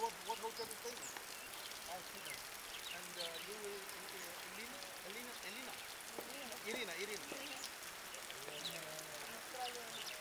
what hotel is famous? Five people. And you will Elena? Irina. Australian.